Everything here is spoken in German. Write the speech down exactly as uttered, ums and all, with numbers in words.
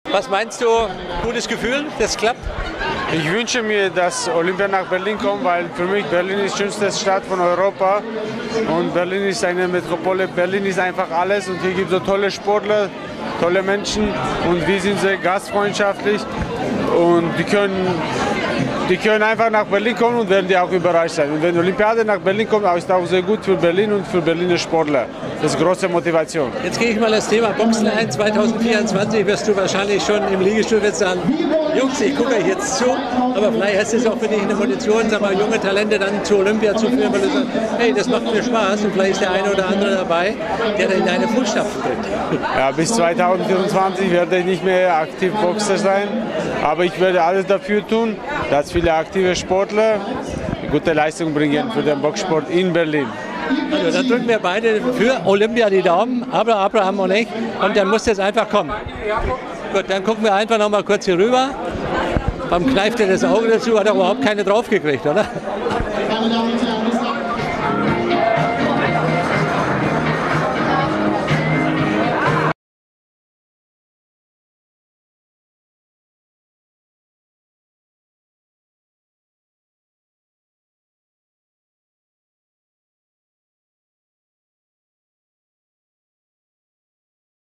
Was meinst du, gutes Gefühl, das klappt? Ich wünsche mir, dass Olympia nach Berlin kommt, weil für mich Berlin ist die schönste Stadt von Europa und Berlin ist eine Metropole. Berlin ist einfach alles und hier gibt es so tolle Sportler, tolle Menschen und wir sind sehr gastfreundschaftlich und die können, die können einfach nach Berlin kommen und werden die auch überrascht sein. Und wenn die Olympiade nach Berlin kommt, ist auch sehr gut für Berlin und für Berliner Sportler. Das ist große Motivation. Jetzt gehe ich mal das Thema Boxen ein. zwanzig vierundzwanzig wirst du wahrscheinlich schon im Liegestuhl jetzt sagen, Jungs, ich gucke euch jetzt zu, aber vielleicht ist es auch für dich eine Motivation, sag mal, junge Talente dann zur Olympia zu führen, weil du sagst, hey, das macht mir Spaß und vielleicht ist der eine oder andere dabei, der dann in deine Fußstapfen tritt. Ja, bis zwanzig vierundzwanzig werde ich nicht mehr aktiv Boxer sein, aber ich werde alles dafür tun, dass viele aktive Sportler gute Leistung bringen für den Boxsport in Berlin. Also da drücken wir beide für Olympia die Daumen, aber Abraham und ich, und dann muss das einfach kommen. Gut, dann gucken wir einfach noch mal kurz hier rüber. Beim kneift er das Auge dazu, hat er überhaupt keine draufgekriegt, oder?